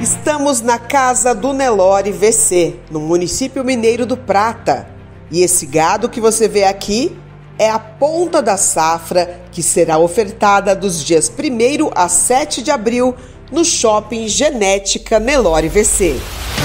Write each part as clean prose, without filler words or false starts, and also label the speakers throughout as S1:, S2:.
S1: Estamos na casa do Nelore VC, no município mineiro do Prata. E esse gado que você vê aqui é a ponta da safra que será ofertada dos dias 1º a 7 de abril no Shopping Genética Nelore VC.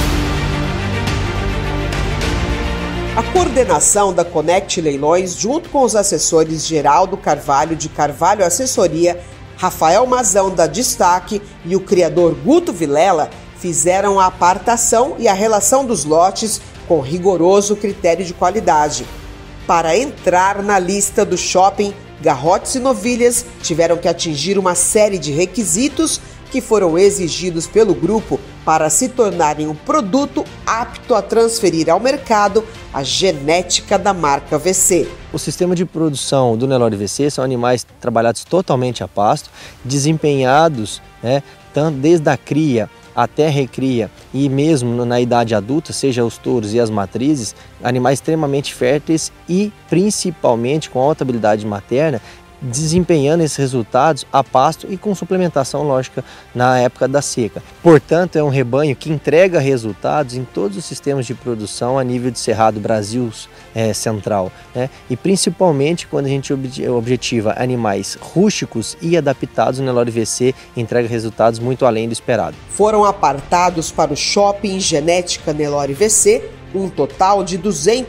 S1: A coordenação da Connect Leilões, junto com os assessores Geraldo Carvalho de Carvalho Assessoria, Rafael Mazão da Destaque e o criador Guto Vilela, fizeram a apartação e a relação dos lotes com rigoroso critério de qualidade. Para entrar na lista do shopping, garrotes e novilhas tiveram que atingir uma série de requisitos que foram exigidos pelo grupo para se tornarem um produto apto a transferir ao mercado a genética da marca VC.
S2: O sistema de produção do Nelore VC são animais trabalhados totalmente a pasto, desempenhados, tanto desde a cria até a recria e mesmo na idade adulta, seja os touros e as matrizes, animais extremamente férteis e principalmente com alta habilidade materna, desempenhando esses resultados a pasto e com suplementação lógica na época da seca. Portanto, é um rebanho que entrega resultados em todos os sistemas de produção a nível de Cerrado Brasil Central, e principalmente quando a gente objetiva animais rústicos e adaptados, o Nelore VC entrega resultados muito além do esperado.
S1: Foram apartados para o Shopping Genética Nelore VC um total de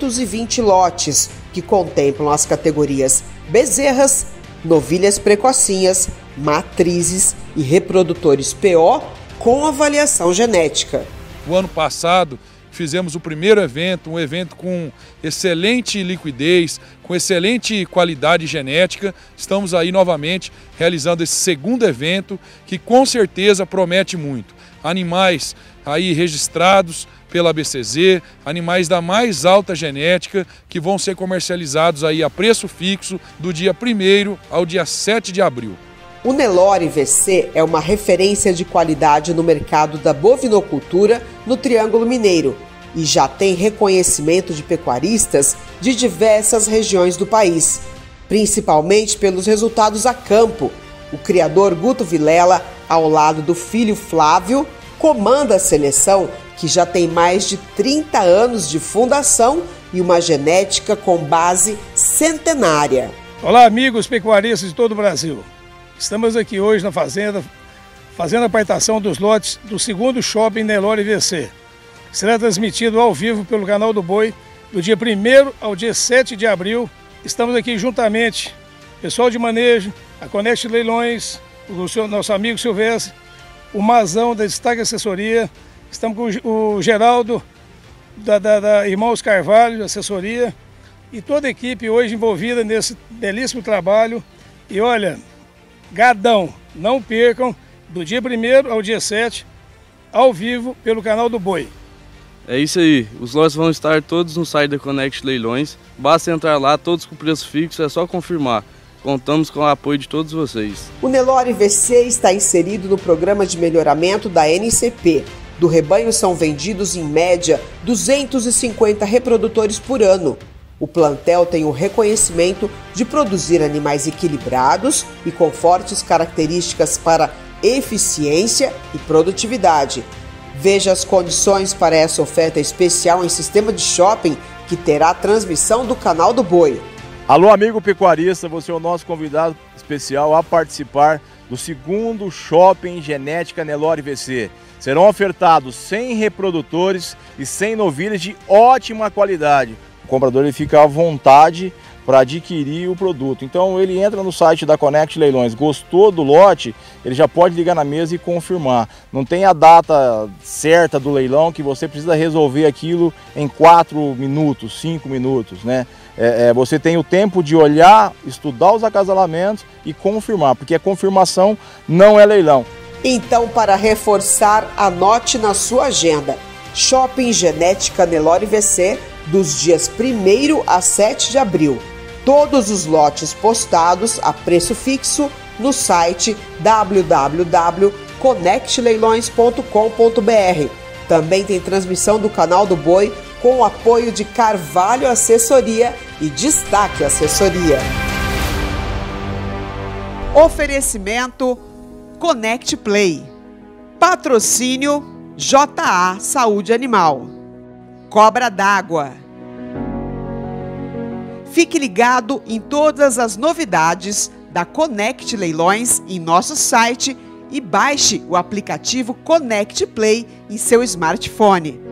S1: 220 lotes que contemplam as categorias bezerras, novilhas precocinhas, matrizes e reprodutores PO com avaliação genética.
S3: O ano passado fizemos o primeiro evento, um evento com excelente liquidez, com excelente qualidade genética. Estamos aí novamente realizando esse segundo evento que com certeza promete muito. Animais aí registrados pela BCZ, animais da mais alta genética que vão ser comercializados aí a preço fixo do dia 1º ao dia 7 de abril.
S1: O Nelore VC é uma referência de qualidade no mercado da bovinocultura no Triângulo Mineiro e já tem reconhecimento de pecuaristas de diversas regiões do país, principalmente pelos resultados a campo. O criador Guto Vilela, ao lado do filho Flávio, comanda a seleção que já tem mais de 30 anos de fundação e uma genética com base centenária.
S4: Olá, amigos pecuaristas de todo o Brasil. Estamos aqui hoje na fazenda, fazendo a apartação dos lotes do segundo Shopping Nelore VC. Será transmitido ao vivo pelo canal do Boi do dia 1º ao dia 7 de abril. Estamos aqui juntamente, pessoal de manejo, a Connect Leilões, o nosso amigo Silvestre, o Mazão da Destaque Assessoria. Estamos com o Geraldo da Irmãos Carvalho, assessoria, e toda a equipe hoje envolvida nesse belíssimo trabalho. E olha, gadão, não percam, do dia 1º ao dia 7, ao vivo, pelo canal do Boi.
S5: É isso aí, os lotes vão estar todos no site da Connect Leilões, basta entrar lá, todos com preço fixo, é só confirmar. Contamos com o apoio de todos vocês.
S1: O Nelore VC está inserido no programa de melhoramento da NCP. Do rebanho são vendidos, em média, 250 reprodutores por ano. O plantel tem o reconhecimento de produzir animais equilibrados e com fortes características para eficiência e produtividade. Veja as condições para essa oferta especial em sistema de shopping, que terá transmissão do canal do Boi.
S6: Alô, amigo pecuarista, você é o nosso convidado especial a participar do segundo Shopping Genética Nelore VC. Serão ofertados 100 reprodutores e 100 novilhas de ótima qualidade. O comprador ele fica à vontade para adquirir o produto. Então ele entra no site da Connect Leilões, gostou do lote, ele já pode ligar na mesa e confirmar. Não tem a data certa do leilão que você precisa resolver aquilo em 4 minutos, 5 minutos, né? Você tem o tempo de olhar, estudar os acasalamentos e confirmar, porque a confirmação não é leilão.
S1: Então, para reforçar, anote na sua agenda: Shopping Genética Nelore VC, dos dias 1º a 7 de abril. Todos os lotes postados a preço fixo no site www.connectleilões.com.br. Também tem transmissão do canal do Boi com o apoio de Carvalho Assessoria e Destaque Assessoria. Oferecimento Connect Play. Patrocínio JA Saúde Animal, Cobra d'Água. Fique ligado em todas as novidades da Connect Leilões em nosso site e baixe o aplicativo Connect Play em seu smartphone.